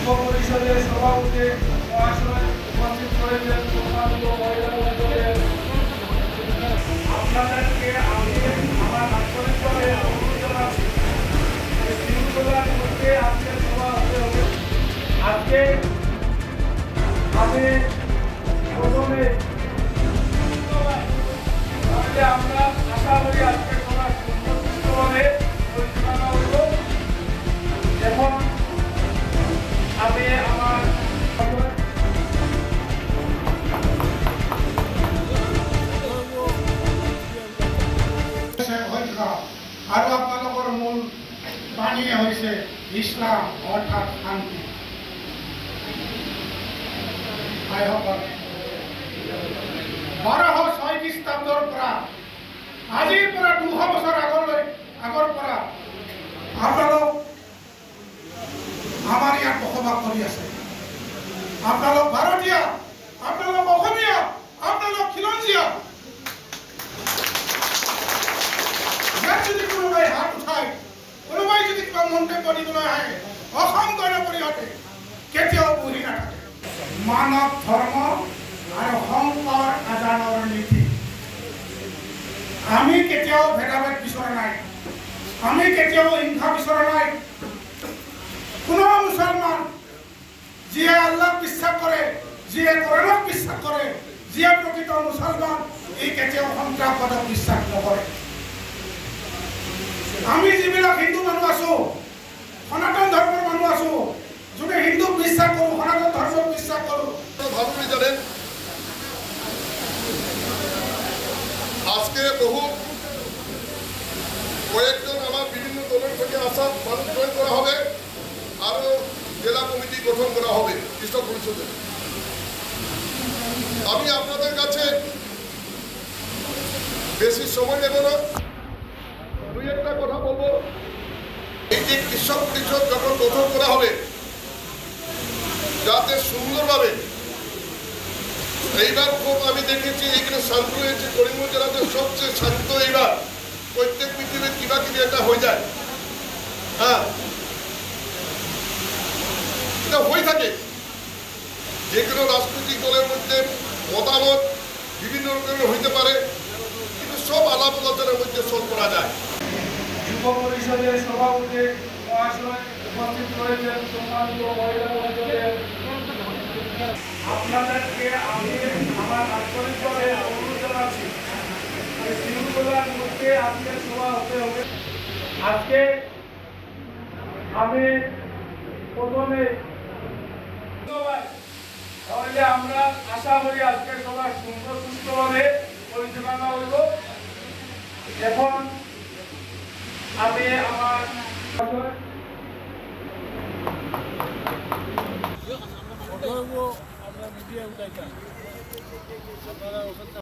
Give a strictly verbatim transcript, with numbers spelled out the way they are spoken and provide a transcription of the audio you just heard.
যুব পরিষদের সভাপতি মহাশয় উপস্থিত করেছেন সম্মানিত মহিলা বন্ধুদের, আপনাদেরকে আমি আমার আন্তরিকভাবে অনুরোধ জানাচ্ছি শৃঙ্খলার মধ্যে আজকে সভা হতে হবে। আজকে আমি প্রথমে তাহলে আমরা আশা করি আজকে সভা সুন্দরভাবে পরিচালনা হইব। এখন আমি আমার আৰু আপোনালোকৰ মূল বাণীয়ে হৈছে ইছলাম অৰ্থাৎ শান্তি। ভাইসকল, বাৰশ ছয় খ্ৰীষ্টাব্দৰ পৰা আজিৰ পৰা দুশ বছৰ আগলৈ আগৰ পৰা আপোনালোক আমাৰ ইয়াত বসবাস কৰি আছে। আপোনালোক ভাৰতীয়, আপোনালোক অসমীয়া, আপোনালোক খিলঞ্জীয়া। ইয়াত যদি কোনোবাই হাত উঠায়, কোনোবাই যদি কিবা মন্তব্য দিবলৈ আহে, অসম গণ পৰিষদে কেতিয়াও বহি নাথাকে। মানৱ ধৰ্ম আৰু শংকৰ আজানৰ নীতি আমি কেতিয়াও ভেদাভেদ বিচৰা নাই, আমি কেতিয়াও হিংসা বিচৰা নাই। কোনো মুছলমান যিয়ে আল্লাহক বিশ্বাস কৰে, যিয়ে কোৰাণক বিশ্বাস কৰে, যিয়ে প্ৰকৃত মুছলমান, ই কেতিয়াও সন্ত্ৰাসবাদক বিশ্বাস নকৰে। আমি যিবিলাক হিন্দু মানুহ আছো, সনাতন ধৰ্মৰ মানুহ আছো, যোনে হিন্দুক বিশ্বাস কৰোঁ, সনাতন ধৰ্মক বিশ্বাস কৰোঁ। ভাবুনি জানেন, আজকে বহু কয়েকজন আমার বিভিন্ন দলের থেকে আসা মানুষ জয়েন করা হবে, আরো জেলা কমিটি গঠন করা হবে কৃষক পরিষদে। আমি আপনাদের কাছে বেশি সময় নেব না, দুই একটা কথা বলবো। এই যে কৃষক পরিষদ যখন গঠন করা হবে, যাতে সুন্দরভাবে, এইবার খুব আমি দেখেছি এখানে শান্ত হয়েছে, করিমগঞ্জ জেলাতে সবচেয়ে শান্ত। এইবার প্রত্যেক পৃথিবীর কিবা কিবি একটা হয়ে যায়, হ্যাঁ এটা হয়ে থাকে। যে কোনো রাজনৈতিক দলের মধ্যে মতামত বিভিন্ন রকমের হইতে পারে, কিন্তু সব আলাপ আলোচনার মধ্যে সব করা যায়। যুব পরিষদের সভাপতি মহাশয় উপস্থিত করেছেন সম্মানিত মহিলা বন্ধুদের, আপনাদেরকে আমি আমার আন্তরিকভাবে অনুরোধ জানাচ্ছি শৃঙ্খলার মধ্যে আজকে সভা হতে হবে। আজকে আমি প্রথমে তাহলে আমরা আশা করি আজকে সভা সুন্দর সুস্থভাবে পরিচালনা হইব। এখন আমি আমার আমরা মিডিয়া উঠাইতাম।